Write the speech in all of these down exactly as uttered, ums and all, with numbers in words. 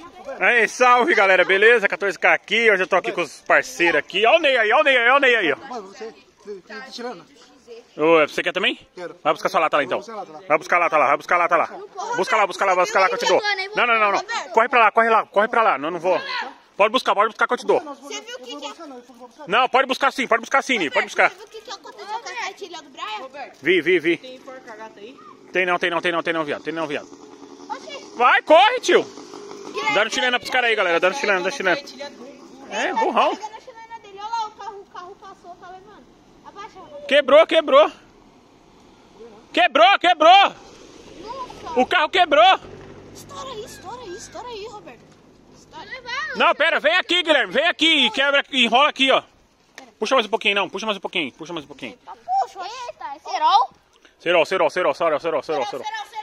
Aí, salve galera, beleza? quatorze K aqui, hoje eu tô aqui com os parceiros aqui. Olha o Ney aí, olha o Ney aí, olha o Ney aí, ó. Mano, você, tá tirando? Ô, você quer também? Quero. Vai buscar sua lata lá então. Vai buscar a lata lá, vai buscar a lata lá. Busca lá, busca lá, busca lá que eu te dou. Não, não, não, não. Corre pra lá, corre lá, corre pra lá. Não, não vou. Pode buscar, pode buscar que eu te dou. Você viu o que que... Não, pode buscar sim, pode buscar sim, Ney, pode buscar. Você viu o que que aconteceu com a cartilha do Brian? Vi, vi, vi. Tem porca-gata aí? Tem não, tem não, tem não, tem não, viado. Tem não, viado. Vai, corre, tio. Dando chilena pros caras aí, galera. Dando chilena, dando chilena. É, burrão. Pegando a chilena dele. Olha lá, o carro, o carro passou, tá levando. Abaixa. Quebrou, quebrou. Quebrou, quebrou. Nossa. O carro quebrou. Estoura aí, estoura aí, estoura aí, Roberto. Estoura. Não, pera, vem aqui, Guilherme. Vem aqui e quebra, enrola aqui, ó. Puxa mais um pouquinho, não. Puxa mais um pouquinho, puxa mais um pouquinho. Puxa, eita, é cerol? Cerol, cerol, cerol, cerol, cerol, cerol, cerol.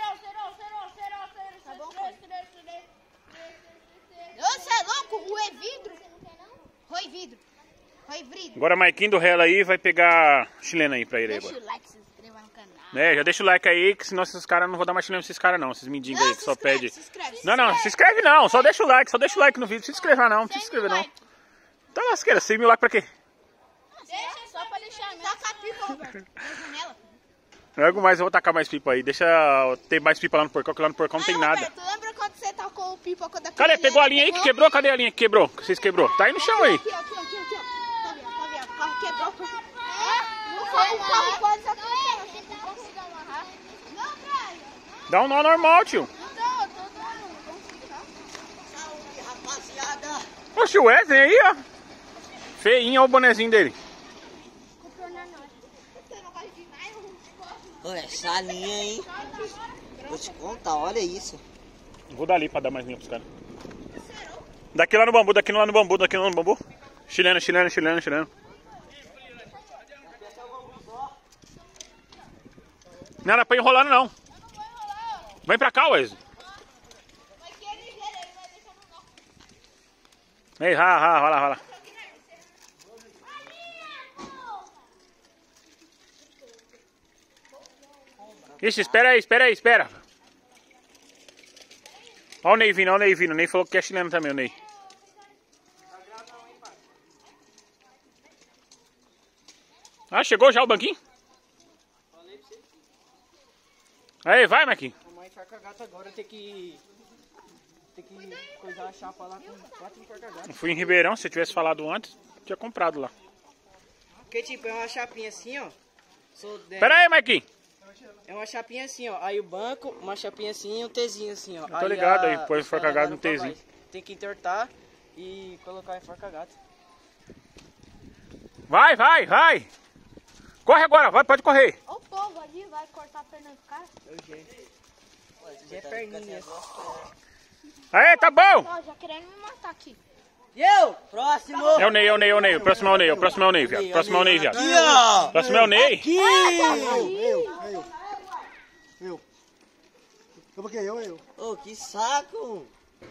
Você é louco? O é vidro? Roi vidro. Roi vidro. Agora Maiquinho do Rela aí vai pegar chilena aí pra ele aí Deixa agora. o like, se inscreva no canal. É, já deixa o like aí, que senão esses caras não vou dar mais chilena pra esses caras não. Esses mendigos Não, aí que se só inscreve, pede. se inscreve, se Não, não, inscreve. se inscreve não. Só deixa o like, só deixa o like no vídeo. Se inscrever não, não precisa se inscrever não. Tá lasqueira, cem mil likes pra quê? Deixa só pra deixar mesmo. Taca a pipa, Roberto. Na janela. Logo mais eu vou tacar mais pipa aí. Deixa ter mais pipa lá no porcão, que lá no porcão não tem nada. Roberto, lembra quando você tacou o pipa quando Cadê? Pegou a linha aí que quebrou? Cadê a linha que quebrou? Que vocês quebrou? Tá aí no chão aí. Aqui, aqui, aqui, aqui, ó. Tá vendo, tá vendo? O carro quebrou. É? Não foi o carro pode acontecer. Não consigo amarrar. Não, Brian. Dá um nó normal, tio. Não dá, eu tô dando. Vamos ficar. Saúde, rapaziada! Oxe, o Wesley aí, ó. Feinho, olha o bonezinho dele. Comprou na nota. Você não vai vir mais? Eu gosto. Olha essa linha, hein? Vou te contar, olha isso. Vou dar ali pra dar mais linha pros caras. Daqui lá no bambu, daqui lá no bambu, daqui lá no bambu. Chileno, chileno, chileno, chileno. Não era pra ir enrolando, não. Vem pra cá, Wesley. Vai que ele ligeiro, ele vai deixar no nó. Ei, rala, rala, rala, rala. Ixi, espera aí, espera aí, espera. Olha o Ney vindo, olha o Ney vindo. O Ney falou que é chileno também, o Ney. Ah, chegou já o banquinho? Aí, vai, Marquinhos. Mamãe porca-gata agora tem que... Tem que coisar a chapa lá com quatro porca-gata. Eu fui em Ribeirão, se eu tivesse falado antes, tinha comprado lá. Porque tipo, é uma chapinha assim, ó. Sou de... Pera aí, Marquinhos. É uma chapinha assim, ó. Aí o banco, uma chapinha assim e um Tzinho assim, ó. Eu tô ligado, aí põe os porca-gata no porca-gata Tzinho. pra baixo. Tem que entortar e colocar em porca-gata. Vai, vai, vai. Corre agora, vai, pode correr. Olha o povo ali, vai cortar a perna do cara. É o jeito. Já é perninha. Aí, tá bom. Ó, já querendo me matar aqui. E eu? Próximo! É o Ney, é o Ney, é o Ney. O próximo é o Ney, o próximo é o Ney, viado. O próximo é o Ney, viado. Aqui, ó! O próximo é o Ney. Aqui! Eu, eu, eu. Eu. Eu porque eu, eu. Ô, que saco!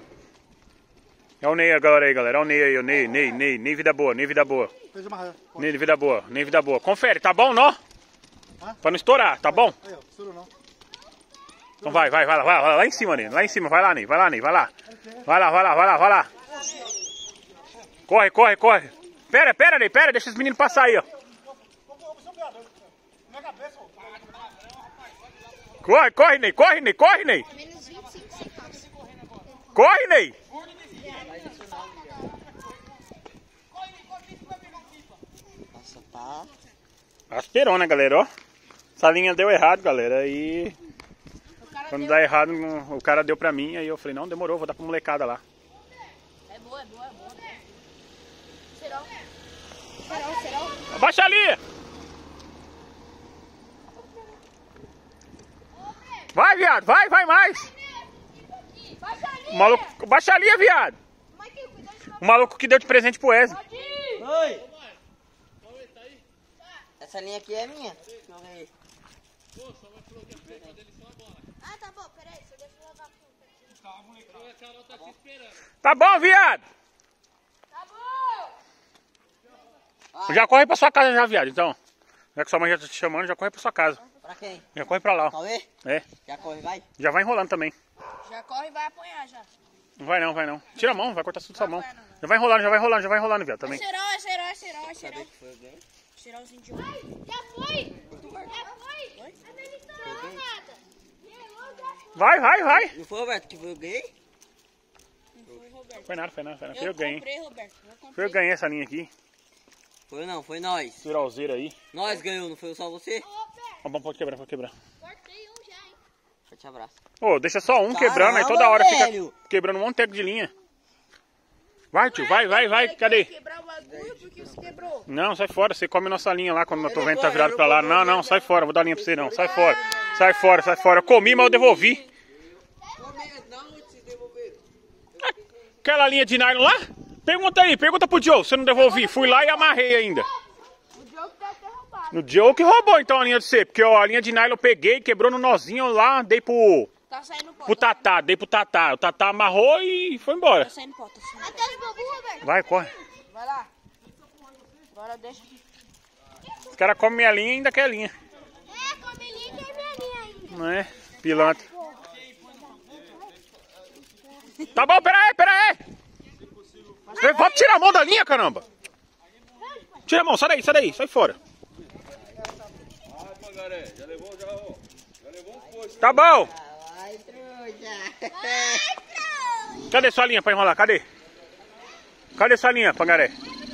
É o Ney agora aí, galera. É o Ney aí, o Ney, Ney, Ney. Ney vida boa, Ney vida boa. Fez uma raia. Ney vida boa, Ney vida boa. Confere, tá bom, não? Pra não estourar, tá bom? Aí, ó. Estourou não. Então vai, vai, vai lá, vai lá, lá em cima, Ney. Lá em cima, vai lá, Ney. Vai lá, Ney, vai lá. Vai lá, vai lá, vai lá, vai lá. Corre, corre, corre. Pera, pera, Ney, pera. Deixa os meninos passar aí, ó. Corre, corre, Ney, corre, Ney, corre, Ney. Menos vinte e cinco centavos. Corre, Ney. Nossa, tá... Asperona, galera, ó. Essa linha deu errado, galera. Aí, quando dá errado, o cara deu pra mim. Aí eu falei, não, demorou, vou dar pra molecada lá. É boa, é boa, é boa. Serol. Serol, serol. Abaixa ali! Vai, viado, vai, vai mais! Baixa ali. O maluco, baixa ali, viado! Maiquinho, cuidado de O maluco que deu de presente pro Wesley. Oi! Essa linha aqui é minha. Deixa eu ver. Ah, tá bom, peraí, só deixa eu levar a fruta. Tá bom, viado! Tá bom! Já corre pra sua casa já, viado, então. Já que sua mãe já tá te chamando, já corre pra sua casa. Pra quem? Já corre pra lá, ó. Cauê? É, Já corre, vai? já vai enrolando também. Já corre e vai apanhar já. Não vai não, vai não. Tira a mão, vai cortar tudo sua mão. Já vai enrolando, já vai enrolando, já vai enrolando, viado, também. É cerol, é cerol, é cerol, é cerol. Cadê que foi alguém? Cerolzinho de ouro. Já foi! Já foi! A Nelly não nada. Vai, vai, vai. Não foi o Roberto que foi alguém? Não foi, Roberto. Foi nada, foi nada, foi nada. Eu Eu ganhei. comprei, Roberto. Eu Foi comprei. eu ganhei essa linha aqui. Foi não, foi nós. Cerolzeira aí. Nós ganhou, não foi só você? Ó, bom, pode quebrar, pode quebrar. Cortei um já, hein? Forte abraço. Ô, deixa só um Caramba, quebrando, aí toda hora velho. fica quebrando um monte de teco de linha. Vai, tio, vai, vai, vai, cadê? Quebrar o bagulho porque você quebrou. Não, sai fora, você come nossa linha lá quando eu tô vendo que tá virado pra lá. Não, não, sai fora, vou dar linha pra você não, sai fora. Sai fora, sai fora. Eu comi, mas eu devolvi. Aquela linha de nylon lá? Pergunta aí, pergunta pro Joe, se eu não devolvi. Fui lá e amarrei ainda. O Diogo deve ter roubado. No Joe que roubou então a linha de você, porque ó, a linha de nylon eu peguei, quebrou no nozinho lá, dei pro, Tá saindo pó. pro Tatá, dei pro Tatá. O Tatá amarrou e foi embora. Tá saindo pó, tá saindo pó. Até os bobos, Roberto. Vai, corre. Vai lá. Agora deixa. Os caras comem minha linha e ainda quer linha. É, come linha que é minha linha ainda. Não é? Pilantra. Tá bom, pera aí, pera aí. Você vai tirar a mão da linha, caramba. Tira a mão, sai daí, sai daí, sai fora. Tá bom. Cadê sua linha pra enrolar? Cadê? Cadê sua linha, Pangaré?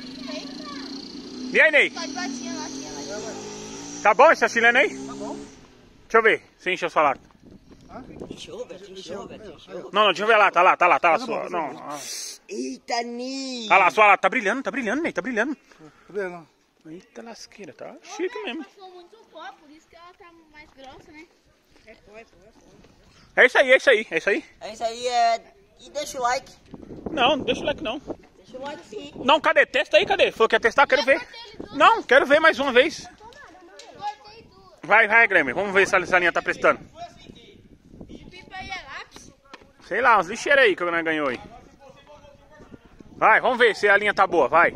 E aí, Ney? Pode bater lá, tinha lá. Tá bom essa chilena aí? Tá bom. Deixa eu ver, se encheu sua lata. Encheu, Roberto, encheu, Roberto, encheu. Não, não, deixa eu ver lá, tá lá, tá lá, tá lá. Sua, não, ah. Eita, Ni! Olha lá, sua lata, tá brilhando, tá brilhando, Ney, tá brilhando. Tá vendo? Eita lasqueira, tá chique mesmo. Passou muito pó, por isso que ela tá mais grossa, né? É pó, é pó, é pó. É isso aí, é isso aí, é isso aí. É isso aí, é... E deixa o like. Não, não deixa o like não. Deixa o like sim. Não, cadê? Testa aí, cadê? Falou que ia testar, quero ver. Não, quero ver mais uma vez. Cortei duas. Vai, vai, Grêmio, vamos ver se essa linha tá prestando. Pipa aí é lápis. Sei lá, uns lixeiros aí que o Grêmio ganhou aí. Vai, vamos ver se a linha tá boa, vai.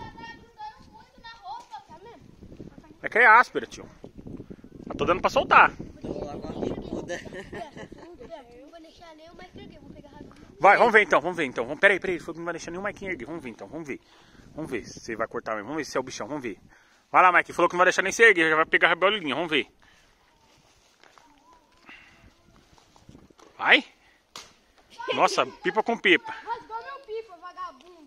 É que é áspera, tio. Eu tô dando pra soltar. Vai, vamos ver então, vamos ver então. Vamos, peraí, peraí, ele falou que não vai deixar nenhum Maikinho erguer. Vamos ver então, vamos ver. Vamos ver se você vai cortar mesmo. Vamos ver se é o bichão, vamos ver. Vai lá, Mike, falou que não vai deixar nem se erguer, já vai pegar a bolinha, vamos ver. Vai. Nossa, pipa com pipa. Rasgou meu pipa, vagabundo.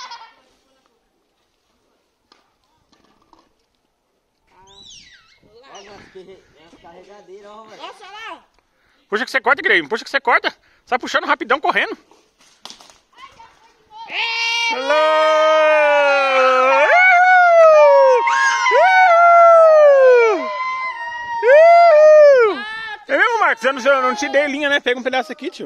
Carregadeira, ó, Roberto. Nossa, olha lá. Puxa que você corta, Grêmio, puxa que você corta. Sai puxando rapidão, correndo. Alô! É mesmo, Marcos? Eu não, eu não te dei linha, né? Pega um pedaço aqui, tio.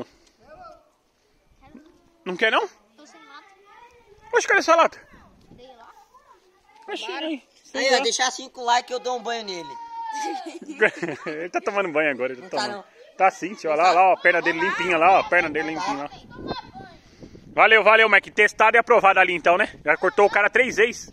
Não quer, não? Tô sem lata. Poxa, cadê essa lata? Dei lá. Oxi, aí. Aí, ó, deixar cinco likes que eu dou um banho nele. Ele tá tomando banho agora. Ele tá, Não tá, tomando. não. Tá sim, tio. Olha lá, olha lá, ó, a perna dele limpinha lá, ó, a perna dele limpinha lá. Valeu, valeu, Mike. Testado e aprovado ali então, né? Já cortou o cara três vezes.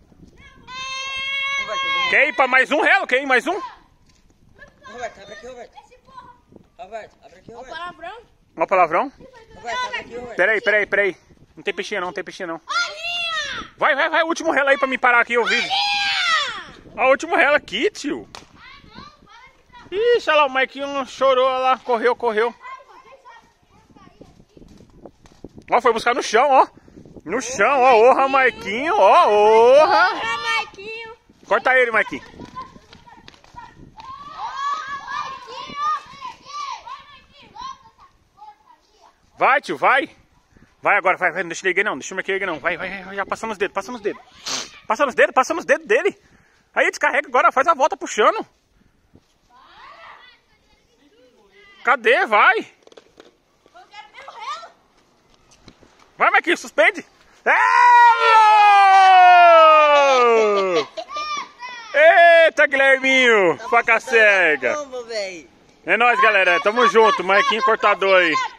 Roberto, Quer ir pra mais um, Relo? Quer ir mais um? Roberto, abre aqui, Roberto. Roberto, abre aqui, O Roberto. palavrão. Ó o palavrão. Roberto, abre aqui, Roberto. Peraí, peraí, peraí. Não tem peixinho não, não tem peixinho não. Olhinha! Vai, vai, vai. O último relo aí pra me parar aqui, eu vídeo. Ó, o último relo aqui, tio. Ixi, olha lá, o Maikinho chorou, olha lá. Correu, correu. Ó, foi buscar no chão, ó. No chão, ó. Orra, Maikinho, ó. Orra. Olha, Marquinho. Corta ele, Maikinho. Vai, tio, vai. Vai agora, vai, vai. Não deixa ele erguer, não. Deixa o Maikinho erguer, não. Vai, vai, vai. Já passa nos dedos, passa nos dedos. Passa nos dedos, passa nos dedos dele. Aí descarrega agora, faz a volta puxando. Cadê? Vai. Vai, Maikinho, suspende. É! Eita, Guilherminho, faca cega. Como, velho? É nóis, galera. Tamo junto. Maikinho cortador aí.